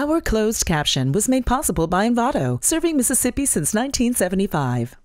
Our closed caption was made possible by Envato, serving Mississippi since 1975.